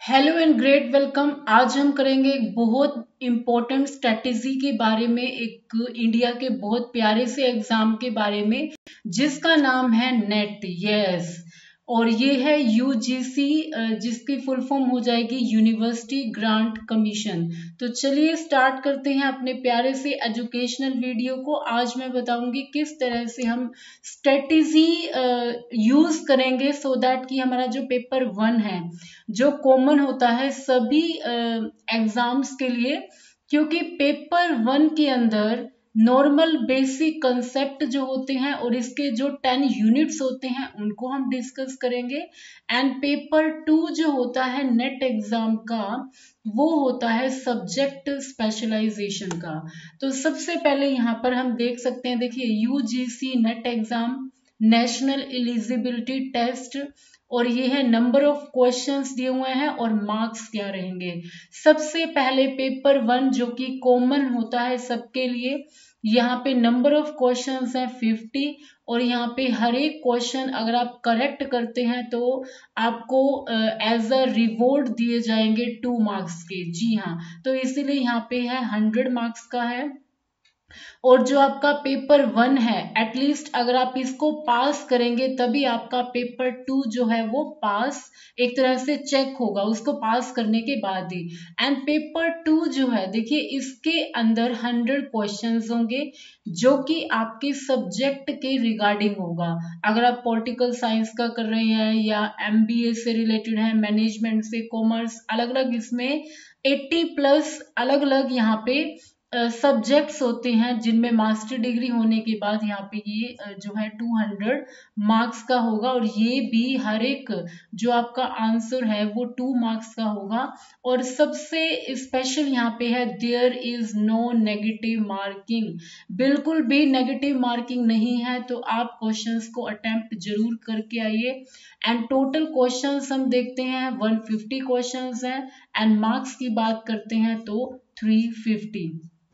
Hello and great welcome. आज हम करेंगे एक बहुत इम्पोर्टेंट स्ट्रेटेजी के बारे में, एक इंडिया के बहुत प्यारे से एग्जाम के बारे में जिसका नाम है नेट। यस, और ये है यूजीसी, जिसकी फुल फॉर्म हो जाएगी यूनिवर्सिटी ग्रांट कमीशन। तो चलिए स्टार्ट करते हैं अपने प्यारे से एजुकेशनल वीडियो को। आज मैं बताऊंगी किस तरह से हम स्ट्रेटेजी यूज करेंगे सो दैट कि हमारा जो पेपर 1 है, जो कॉमन होता है सभी एग्जाम्स के लिए, क्योंकि पेपर 1 के अंदर नॉर्मल बेसिक कंसेप्ट जो होते हैं और इसके जो 10 यूनिट्स होते हैं उनको हम डिस्कस करेंगे। एंड पेपर 2 जो होता है नेट एग्जाम का, वो होता है सब्जेक्ट स्पेशलाइजेशन का। तो सबसे पहले यहाँ पर हम देख सकते हैं, देखिए UGC NET exam, national eligibility test, और ये है नंबर ऑफ क्वेश्चंस दिए हुए हैं और मार्क्स क्या रहेंगे। सबसे पहले पेपर 1 जो कि कॉमन होता है सबके लिए, यहाँ पे नंबर ऑफ क्वेश्चंस है 50, और यहाँ पे हर एक क्वेश्चन अगर आप करेक्ट करते हैं तो आपको एज अ रिवॉर्ड दिए जाएंगे 2 मार्क्स के। जी हाँ, तो इसीलिए यहाँ पे है 100 मार्क्स का है। और जो आपका पेपर 1 है, एटलीस्ट अगर आप इसको पास करेंगे तभी आपका पेपर 2 जो है वो पास एक तरह से चेक होगा, उसको पास करने के बाद ही। एंड पेपर 2 जो है, देखिए इसके अंदर 100 क्वेश्चंस होंगे जो कि आपके सब्जेक्ट के रिगार्डिंग होगा। अगर आप पॉलिटिकल साइंस का कर रहे हैं या एमबीए से रिलेटेड है, मैनेजमेंट से, कॉमर्स, अलग अलग इसमें 80 प्लस अलग अलग यहाँ पे सब्जेक्ट्स होते हैं जिनमें मास्टर डिग्री होने के बाद यहाँ पे ये जो है 200 मार्क्स का होगा। और ये भी हर एक जो आपका आंसर है वो 2 मार्क्स का होगा। और सबसे स्पेशल यहाँ पे है there is no negative marking, बिल्कुल भी नेगेटिव मार्किंग नहीं है। तो आप क्वेश्चंस को अटेम्प्ट जरूर करके आइए। एंड टोटल क्वेश्चंस हम देखते हैं 150 क्वेश्चंस हैं, एंड मार्क्स की बात करते हैं तो 350।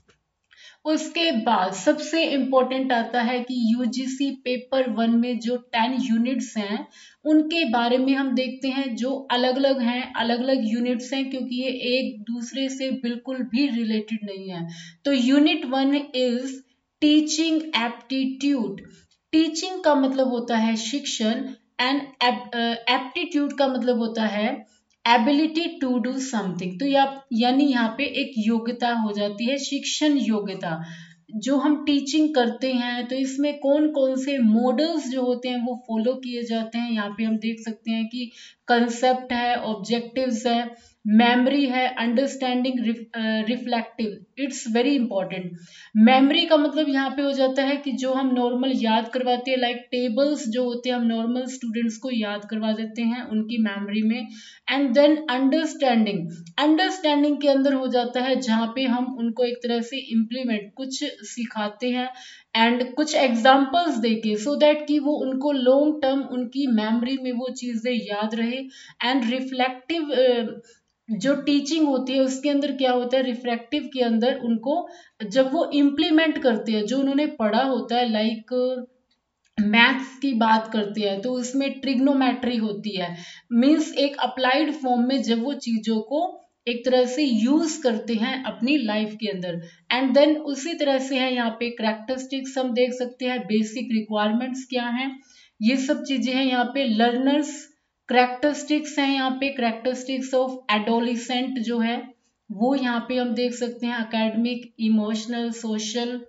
उसके बाद सबसे इंपॉर्टेंट आता है कि यूजीसी पेपर 1 में जो 10 यूनिट्स हैं उनके बारे में हम देखते हैं, जो अलग अलग हैं, अलग अलग यूनिट्स हैं, क्योंकि ये एक दूसरे से बिल्कुल भी रिलेटेड नहीं है। तो unit 1 is teaching aptitude. Teaching का मतलब होता है शिक्षण, एंड एप्टीट्यूड का मतलब होता है एबिलिटी टू डू समथिंग। तो यानी यहाँ पे एक योग्यता हो जाती है, शिक्षण योग्यता। जो हम टीचिंग करते हैं तो इसमें कौन कौन से मॉडल्स जो होते हैं वो फॉलो किए जाते हैं। यहाँ पे हम देख सकते हैं कि कंसेप्ट है, ऑब्जेक्टिव्स है, मेमोरी है, understanding, reflective. It's very important. Memory का मतलब यहाँ पे हो जाता है कि जो हम नॉर्मल याद करवाते हैं, लाइक टेबल्स जो होते हैं हम नॉर्मल स्टूडेंट्स को याद करवा देते हैं उनकी मेमोरी में। एंड देन अंडरस्टैंडिंग, अंडरस्टैंडिंग के अंदर हो जाता है जहाँ पे हम उनको एक तरह से इम्प्लीमेंट कुछ सिखाते हैं एंड कुछ एग्जाम्पल्स देके, सो दैट कि वो उनको लॉन्ग टर्म उनकी मेमोरी में वो चीजें याद रहे। एंड रिफ्लेक्टिव जो टीचिंग होती है उसके अंदर क्या होता है, रिफ्लेक्टिव के अंदर उनको जब वो इम्प्लीमेंट करते हैं जो उन्होंने पढ़ा होता है, लाइक मैथ्स की बात करते हैं तो उसमें ट्रिग्नोमेट्री होती है, मींस एक अप्लाइड फॉर्म में जब वो चीजों को एक तरह से यूज करते हैं अपनी लाइफ के अंदर। एंड देन उसी तरह से है यहाँ पे कैरेक्टरिस्टिक्स हम देख सकते हैं, बेसिक रिक्वायरमेंट्स क्या हैं, ये सब चीजें हैं यहाँ पे। लर्नर्स कैरेक्टरिस्टिक्स हैं यहाँ पे, कैरेक्टरिस्टिक्स ऑफ एडोलिसेंट जो है वो यहाँ पे हम देख सकते हैं, एकेडमिक, इमोशनल, सोशल।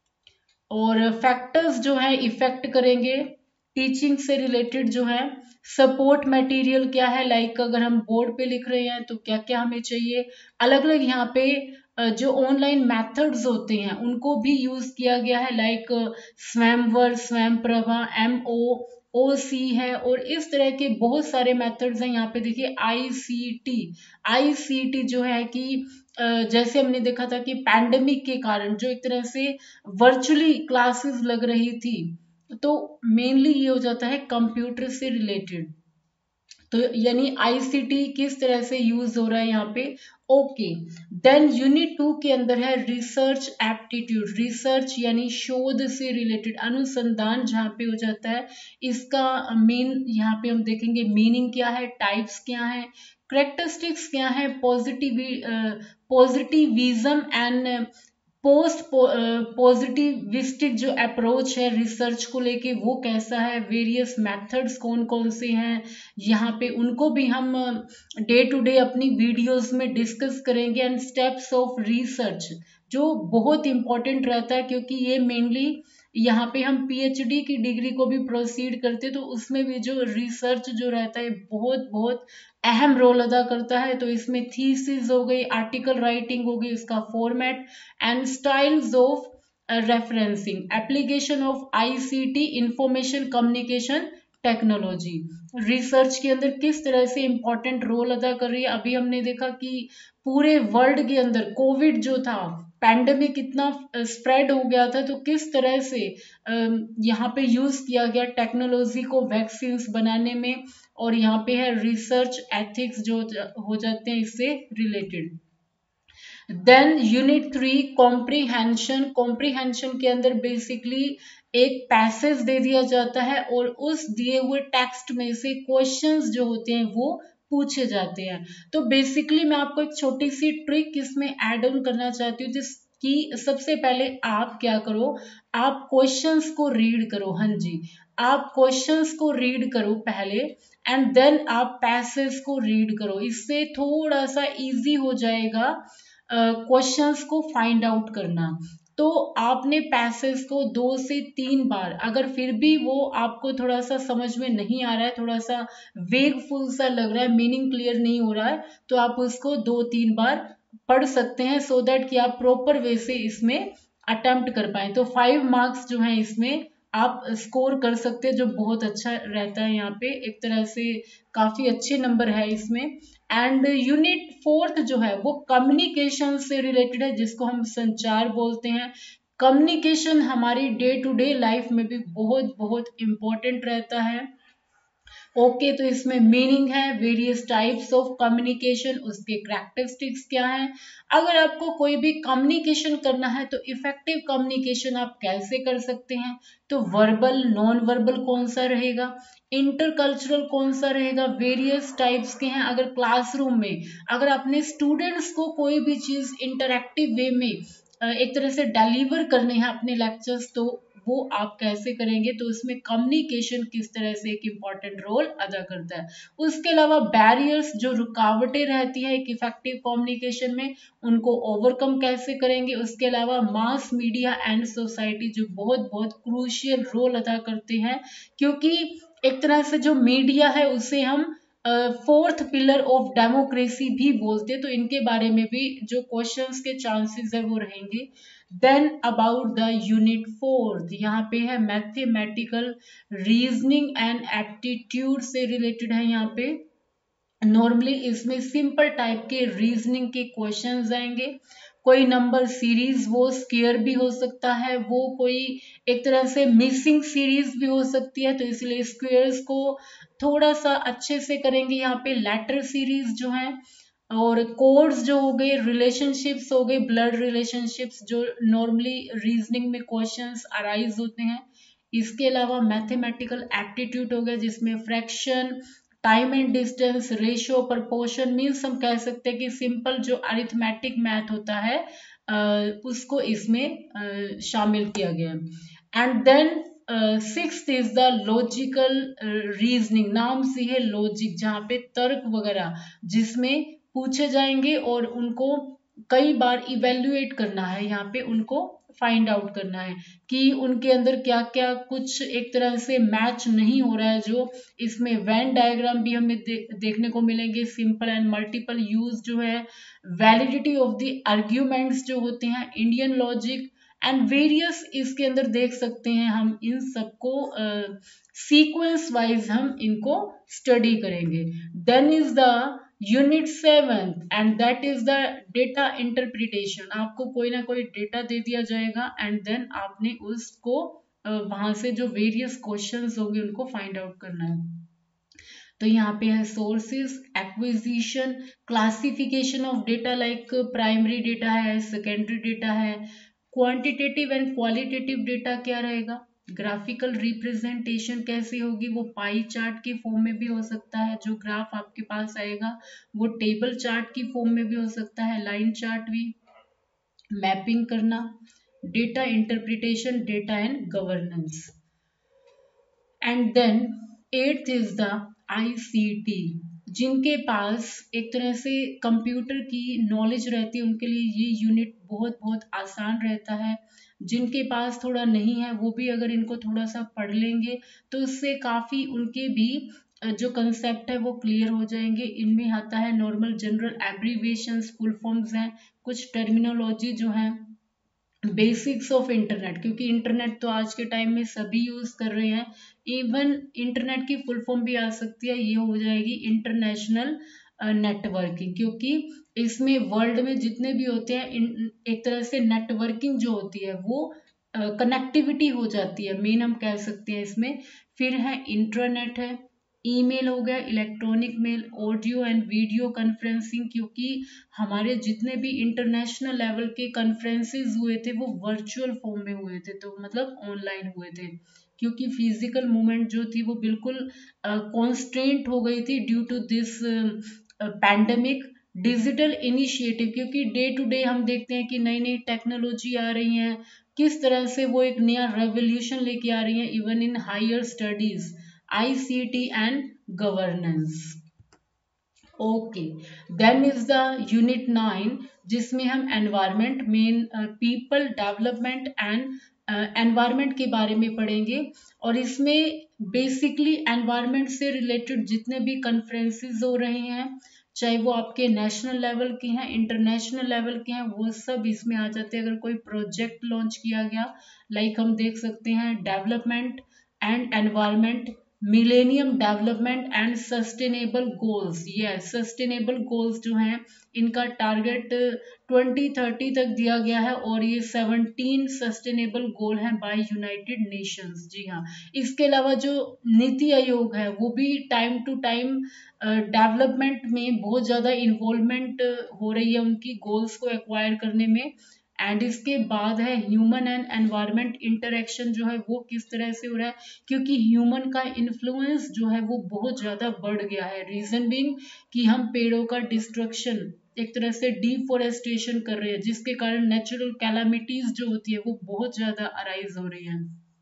और फैक्टर्स जो है इफेक्ट करेंगे टीचिंग से रिलेटेड जो है। सपोर्ट मटेरियल क्या है, लाइक अगर हम बोर्ड पे लिख रहे हैं तो क्या क्या हमें चाहिए। अलग अलग यहाँ पे जो ऑनलाइन मेथड्स होते हैं उनको भी यूज किया गया है, लाइक स्वयंवर, स्वयंप्रभा, MOOC है, और इस तरह के बहुत सारे मेथड्स हैं। यहाँ पे देखिए आईसीटी जो है कि जैसे हमने देखा था कि पैंडेमिक के कारण जो एक तरह से वर्चुअली क्लासेस लग रही थी, तो मेनली ये हो जाता है कंप्यूटर से रिलेटेड। तो यानी आईसीटी किस तरह से यूज हो रहा है यहाँ पे। ओके, देन यूनिट 2 के अंदर है रिसर्च एप्टीट्यूड। रिसर्च यानी शोध से रिलेटेड, अनुसंधान जहाँ पे हो जाता है। इसका मेन यहाँ पे हम देखेंगे मीनिंग क्या है, टाइप्स क्या है, करेक्टरिस्टिक्स क्या है, पॉजिटिविज्म एंड पोस्ट पॉजिटिविस्टिक जो अप्रोच है रिसर्च को लेके वो कैसा है, वेरियस मेथड्स कौन कौन से हैं यहाँ पे, उनको भी हम डे टू डे अपनी वीडियोस में डिस्कस करेंगे। एंड स्टेप्स ऑफ रिसर्च जो बहुत इंपॉर्टेंट रहता है, क्योंकि ये मेनली यहाँ पे हम पीएचडी की डिग्री को भी प्रोसीड करते, तो उसमें भी जो रिसर्च जो रहता है बहुत बहुत अहम रोल अदा करता है। तो इसमें थीसिस हो गई, आर्टिकल राइटिंग हो गई, इसका format and styles of referencing, application of ICT, information communication technology research के अंदर किस तरह से इंपॉर्टेंट रोल अदा कर रही है। अभी हमने देखा कि पूरे वर्ल्ड के अंदर कोविड जो था, पैंडेमिक कितना स्प्रेड हो गया था, तो किस तरह से यहाँ पे यूज किया गया टेक्नोलॉजी को वैक्सीन बनाने में, और यहाँ पे है रिसर्च एथिक्स जो हो जाते हैं इससे related. Then unit 3 comprehension. Comprehension के अंदर बेसिकली एक पैसेज दे दिया जाता है और उस दिए हुए टेक्स्ट में से क्वेश्चंस जो होते हैं वो पूछे जाते हैं। तो बेसिकली मैं आपको एक छोटी सी ट्रिक इसमें ऐड ऑन करना चाहती हूँ, जिसकी सबसे पहले आप क्या करो, आप क्वेश्चंस को रीड करो। हाँ जी, आप क्वेश्चंस को रीड करो पहले, एंड देन आप पैसेज को रीड करो। इससे थोड़ा सा इजी हो जाएगा क्वेश्चंस को फाइंड आउट करना। तो आपने पैसेज को 2 से 3 बार, अगर फिर भी वो आपको थोड़ा सा समझ में नहीं आ रहा है, थोड़ा सा वेगफुल सा लग रहा है, मीनिंग क्लियर नहीं हो रहा है, तो आप उसको 2-3 बार पढ़ सकते हैं, सो दैट कि आप प्रॉपर वे से इसमें अटेम्प्ट कर पाए। तो 5 मार्क्स जो है इसमें आप स्कोर कर सकते हैं, जो बहुत अच्छा रहता है। यहाँ पे एक तरह से काफी अच्छे नंबर है इसमें। एंड यूनिट 4 जो है वो कम्युनिकेशन से रिलेटेड है, जिसको हम संचार बोलते हैं। कम्युनिकेशन हमारी डे टू डे लाइफ में भी बहुत बहुत इंपॉर्टेंट रहता है। ओके, तो इसमें मीनिंग है, वेरियस टाइप्स ऑफ कम्युनिकेशन, उसके करैक्टरिस्टिक्स क्या है, अगर आपको कोई भी कम्युनिकेशन करना है तो इफेक्टिव कम्युनिकेशन आप कैसे कर सकते हैं, तो वर्बल, नॉन वर्बल कौन सा रहेगा, इंटरकल्चरल कौन सा रहेगा, वेरियस टाइप्स के हैं। अगर क्लासरूम में अगर अपने स्टूडेंट्स को कोई भी चीज इंटरैक्टिव वे में एक तरह से डिलीवर करने हैं अपने लेक्चर्स, तो वो आप कैसे करेंगे, तो उसमें कम्युनिकेशन किस तरह से एक इम्पॉर्टेंट रोल अदा करता है। उसके अलावा बैरियर्स, जो रुकावटें रहती है एक इफेक्टिव कम्युनिकेशन में, उनको ओवरकम कैसे करेंगे। उसके अलावा मास मीडिया एंड सोसाइटी जो बहुत बहुत क्रूशियल रोल अदा करते हैं, क्योंकि एक तरह से जो मीडिया है उसे हम फोर्थ पिलर ऑफ डेमोक्रेसी भी बोलते हैं, तो इनके बारे में भी जो क्वेश्चंस के चांसेस है वो रहेंगे। देन अबाउट द यूनिट 4, यहाँ पे है मैथमेटिकल रीजनिंग एंड एप्टीट्यूड से रिलेटेड है। यहाँ पे नॉर्मली इसमें सिंपल टाइप के रीजनिंग के क्वेश्चंस आएंगे। कोई नंबर सीरीज वो स्क्वायर भी हो सकता है, वो कोई एक तरह से मिसिंग सीरीज भी हो सकती है, तो इसलिए स्क्वायर्स को थोड़ा सा अच्छे से करेंगे। यहाँ पे लेटर सीरीज जो है, और कोड्स जो हो गए, रिलेशनशिप्स हो गए, ब्लड रिलेशनशिप्स जो नॉर्मली रीजनिंग में क्वेश्चंस अराइज होते हैं। इसके अलावा मैथमेटिकल एप्टीट्यूड हो गया, जिसमें fraction, time and distance, ratio, proportion, means हम कह सकते हैं कि सिंपल जो अरिथमेटिक मैथ होता है उसको इसमें शामिल किया गया। And then 6th is the logical reasoning. नाम से है लॉजिक, जहाँ पे तर्क वगैरह जिसमें पूछे जाएंगे और उनको कई बार इवेल्युएट करना है, यहाँ पे उनको फाइंड आउट करना है कि उनके अंदर क्या क्या कुछ एक तरह से मैच नहीं हो रहा है। जो इसमें वेन डायग्राम भी हमें देखने को मिलेंगे, सिंपल एंड मल्टीपल यूज जो है, वैलिडिटी ऑफ द आर्ग्यूमेंट्स जो होते हैं, इंडियन लॉजिक एंड वेरियस, इसके अंदर देख सकते हैं हम इन सबको सीक्वेंस वाइज हम इनको स्टडी करेंगे। Then is the unit 7 and that is the data interpretation. आपको कोई ना कोई डेटा दे दिया जाएगा एंड देन आपने उसको वहां से जो वेरियस क्वेश्चंस होंगे उनको फाइंड आउट करना है। तो यहाँ पे है sources, acquisition, classification of data, like primary data है, सेकेंडरी डेटा है, क्वांटिटेटिव एंड क्वालिटेटिव डेटा क्या रहेगा, ग्राफिकल रिप्रेजेंटेशन कैसी होगी, वो पाई चार्ट की फॉर्म में भी हो सकता है, जो ग्राफ आपके पास आएगा वो टेबल चार्ट की फॉर्म में भी हो सकता है, लाइन चार्ट भी, मैपिंग करना, data interpretation, data and governance. And then eighth is the ICT. जिनके पास एक तरह से कंप्यूटर की नॉलेज रहती है उनके लिए ये यूनिट बहुत बहुत आसान रहता है। जिनके पास थोड़ा नहीं है वो भी अगर इनको थोड़ा सा पढ़ लेंगे तो उससे काफ़ी उनके भी जो कंसेप्ट है वो क्लियर हो जाएंगे। इनमें आता है normal general abbreviations, full forms हैं, कुछ टर्मिनोलॉजी जो है, बेसिक्स ऑफ इंटरनेट, क्योंकि इंटरनेट तो आज के टाइम में सभी यूज कर रहे हैं। इवन इंटरनेट की फुल फॉर्म भी आ सकती है, ये हो जाएगी इंटरनेशनल नेटवर्किंग, क्योंकि इसमें वर्ल्ड में जितने भी होते हैं एक तरह से नेटवर्किंग जो होती है वो कनेक्टिविटी हो जाती है, मेन हम कह सकते हैं इसमें। फिर है इंट्रानेट है, ईमेल हो गया, electronic mail, audio and video conferencing, क्योंकि हमारे जितने भी इंटरनेशनल लेवल के कॉन्फ्रेंसेस हुए थे वो वर्चुअल फॉर्म में हुए थे, तो मतलब ऑनलाइन हुए थे, क्योंकि फिजिकल मूवमेंट जो थी वो बिल्कुल कॉन्स्ट्रेंट हो गई थी due to this pandemic. Digital initiative, क्योंकि डे टू डे हम देखते हैं कि नई नई टेक्नोलॉजी आ रही हैं, किस तरह से वो एक नया रेवोल्यूशन लेके आ रही है even in higher studies, ICT and governance. Okay, then is the unit 9 जिसमें हम environment, man people development and environment के बारे में पढ़ेंगे। और इसमें बेसिकली एनवायरमेंट से रिलेटेड जितने भी कॉन्फ्रेंसेस हो रहे हैं, चाहे वो आपके नेशनल लेवल के हैं, इंटरनेशनल लेवल के हैं, वो सब इसमें आ जाते हैं। अगर कोई प्रोजेक्ट लॉन्च किया गया, लाइक हम देख सकते हैं development and environment, millennium development and sustainable goals, ये सस्टेनेबल गोल्स जो हैं इनका टारगेट 2030 तक दिया गया है, और ये 17 सस्टेनेबल गोल हैं बाय यूनाइटेड नेशंस। जी हाँ, इसके अलावा जो नीति आयोग है वो भी टाइम टू टाइम डेवलपमेंट में बहुत ज़्यादा इन्वॉल्वमेंट हो रही है उनकी गोल्स को एक्वायर करने में। एंड इसके बाद है ह्यूमन एंड एनवायरमेंट इंटरेक्शन, जो है वो किस तरह से हो रहा है, क्योंकि ह्यूमन का इन्फ्लुएंस जो है वो बहुत ज़्यादा बढ़ गया है। रीजन बीइंग कि हम पेड़ों का डिस्ट्रक्शन, एक तरह से डिफोरेस्टेशन कर रहे हैं, जिसके कारण नेचुरल कैलामिटीज जो होती है वो बहुत ज़्यादा अराइज हो रही हैं।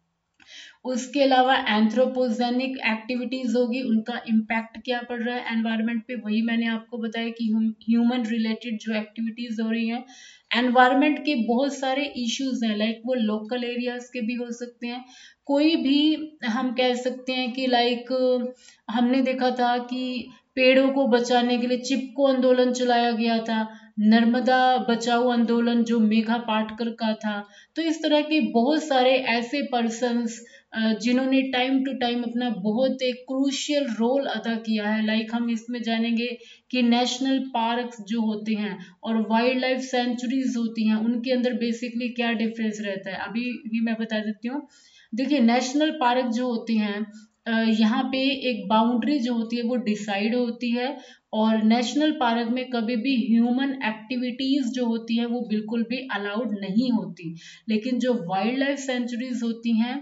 उसके अलावा एंथ्रोपोजेनिक एक्टिविटीज होगी, उनका इम्पैक्ट क्या पड़ रहा है एनवायरनमेंट पे, वही मैंने आपको बताया कि ह्यूमन रिलेटेड जो एक्टिविटीज हो रही हैं। एनवायरनमेंट के बहुत सारे इश्यूज हैं, लाइक वो लोकल एरियाज के भी हो सकते हैं, कोई भी हम कह सकते हैं कि लाइक हमने देखा था कि पेड़ों को बचाने के लिए चिपको आंदोलन चलाया गया था, नर्मदा बचाओ आंदोलन जो मेघा पाटकर का था। तो इस तरह के बहुत सारे ऐसे पर्सन्स जिन्होंने टाइम टू टाइम अपना बहुत एक क्रूशियल रोल अदा किया है। लाइक हम इसमें जानेंगे कि नेशनल पार्क्स जो होते हैं और वाइल्ड लाइफ सेंचुरीज होती हैं, उनके अंदर बेसिकली क्या डिफरेंस रहता है, अभी भी मैं बता देती हूँ। देखिए, नेशनल पार्क जो होते हैं यहाँ पे एक बाउंड्री जो होती है वो डिसाइड होती है, और नेशनल पार्क में कभी भी ह्यूमन एक्टिविटीज जो होती है वो बिल्कुल भी अलाउड नहीं होती। लेकिन जो वाइल्ड लाइफ सेंचुरीज होती हैं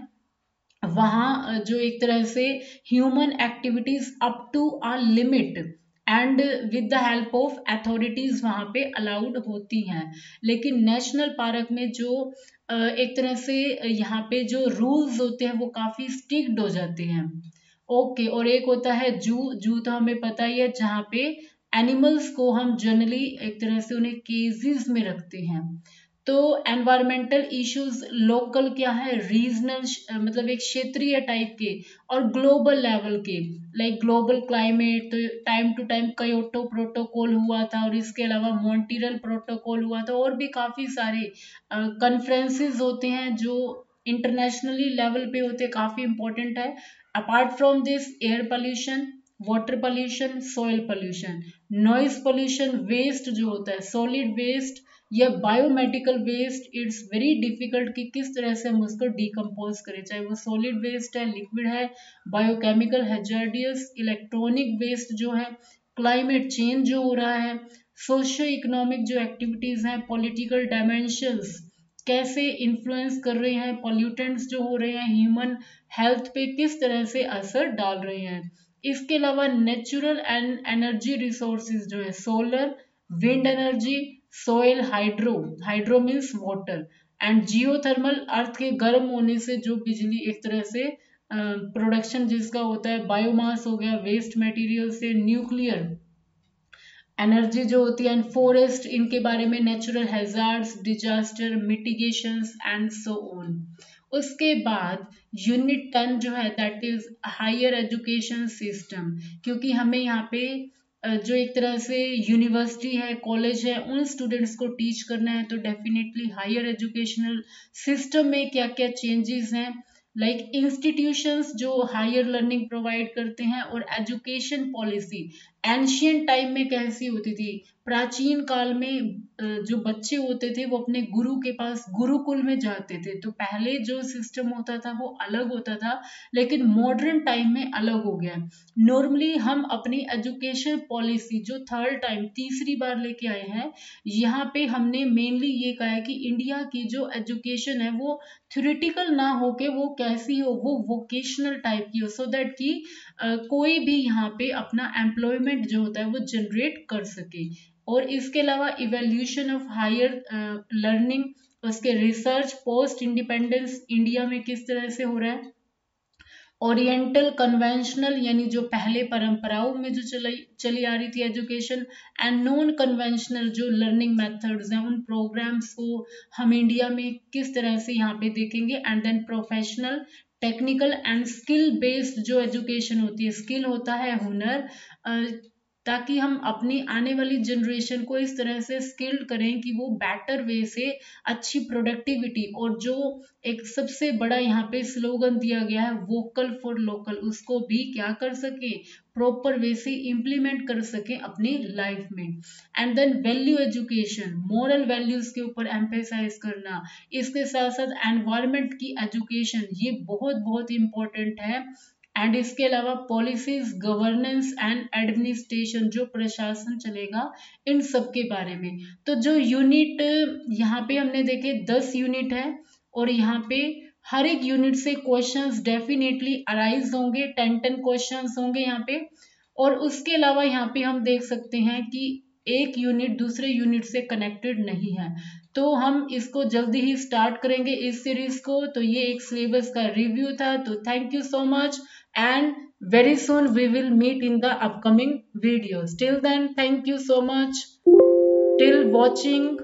वहाँ जो एक तरह से human activities up to a limit and with the help of authorities वहाँ पे अलाउड होती हैं। लेकिन नेशनल पार्क में जो एक तरह से यहाँ पे जो रूल्स होते हैं वो काफी स्ट्रिक्ट हो जाते हैं। ओके, और एक होता है जू। जू तो हमें पता ही है, जहाँ पे एनिमल्स को हम जनरली एक तरह से उन्हें केजेस में रखते हैं। तो एनवायरमेंटल इश्यूज लोकल क्या है, रीजनल मतलब एक क्षेत्रीय टाइप के, और ग्लोबल लेवल के, लाइक ग्लोबल क्लाइमेट, तो time to time Kyoto protocol हुआ था, और इसके अलावा मॉन्ट्रियल प्रोटोकॉल हुआ था, और भी काफी सारे कॉन्फ्रेंसेस होते हैं जो इंटरनेशनली लेवल पे होते हैं, काफी इंपॉर्टेंट है। Apart from this, air pollution, water pollution, soil pollution, noise pollution, waste जो होता है, सॉलिड वेस्ट, या biomedical waste, it's very difficult कि किस तरह से हम उसको डिकम्पोज करें, चाहे वो सॉलिड वेस्ट है, लिक्विड है, बायोकेमिकल हैजार्डियस, इलेक्ट्रॉनिक वेस्ट जो है, क्लाइमेट चेंज जो हो रहा है, सोशो इकोनॉमिक जो एक्टिविटीज हैं, पॉलिटिकल डायमेंशंस कैसे इन्फ्लुएंस कर रहे हैं, पॉल्यूटेंट्स जो हो रहे हैं ह्यूमन हेल्थ पे किस तरह से असर डाल रहे हैं। इसके अलावा नेचुरल एंड एनर्जी रिसोर्सेज जो है, solar, wind energy, soil, hydro, hydro means water, and geothermal, earth के गर्म होने से जो बिजली एक तरह से प्रोडक्शन जिसका होता है, बायोमास हो गया, वेस्ट मटेरियल से, न्यूक्लियर एनर्जी जो होती है, एंड फॉरेस्ट, इनके बारे में, natural hazards, disaster mitigations and so on. उसके बाद यूनिट 10 जो है that is higher education system, क्योंकि हमें यहाँ पे जो एक तरह से यूनिवर्सिटी है, कॉलेज है, उन स्टूडेंट्स को टीच करना है, तो डेफिनेटली हायर एजुकेशनल सिस्टम में क्या क्या चेंजेस हैं, लाइक इंस्टीट्यूशंस जो हायर लर्निंग प्रोवाइड करते हैं, और एजुकेशन पॉलिसी एंशियंट टाइम में कैसी होती थी, प्राचीन काल में जो बच्चे होते थे वो अपने गुरु के पास गुरुकुल में जाते थे, तो पहले जो सिस्टम होता था वो अलग होता था, लेकिन मॉडर्न टाइम में अलग हो गया। नॉर्मली हम अपनी एजुकेशन पॉलिसी जो थर्ड टाइम तीसरी बार लेके आए हैं, यहाँ पे हमने मेनली ये कहा है कि इंडिया की जो एजुकेशन है वो थ्योरेटिकल ना हो के वो कैसी हो, वो वोकेशनल टाइप की हो, सो दैट कि कोई भी यहाँ पे अपना एम्प्लॉयमेंट जो होता है वो जनरेट कर सके। और इसके अलावा इवेल्यूशन ऑफ हायर लर्निंग, उसके रिसर्च पोस्ट इंडिपेंडेंस इंडिया में किस तरह से हो रहा है, ओरिएंटल कन्वेंशनल यानी जो पहले परंपराओं में जो चली आ रही थी एजुकेशन, एंड नॉन कन्वेंशनल जो लर्निंग मेथड्स हैं, उन प्रोग्राम्स को हम इंडिया में किस तरह से यहाँ पे देखेंगे, and then professional, technical and skill based जो एजुकेशन होती है, स्किल होता है हुनर, ताकि हम अपनी आने वाली जनरेशन को इस तरह से स्किल्ड करें कि वो बेटर वे से अच्छी प्रोडक्टिविटी, और जो एक सबसे बड़ा यहाँ पे स्लोगन दिया गया है वोकल फॉर लोकल, उसको भी क्या कर सके, प्रॉपर वे से इम्प्लीमेंट कर सके अपनी लाइफ में। And then value education, moral values के ऊपर एम्फेसाइज करना, इसके साथ साथ एनवायरमेंट की एजुकेशन, ये बहुत बहुत इंपॉर्टेंट है। एंड इसके अलावा पॉलिसीज, गवर्नेंस एंड एडमिनिस्ट्रेशन, जो प्रशासन चलेगा, इन सब के बारे में। तो जो यूनिट यहाँ पे हमने देखे 10 यूनिट है, और यहाँ पे हर एक यूनिट से क्वेश्चंस डेफिनेटली अराइज होंगे, 10 क्वेश्चंस होंगे यहाँ पे। और उसके अलावा यहाँ पे हम देख सकते हैं कि एक यूनिट दूसरे यूनिट से कनेक्टेड नहीं है, तो हम इसको जल्दी ही स्टार्ट करेंगे इस सीरीज को। तो ये एक सिलेबस का रिव्यू था, तो thank you so much, and very soon we will meet in the upcoming videos. Till then, thank you so much till watching.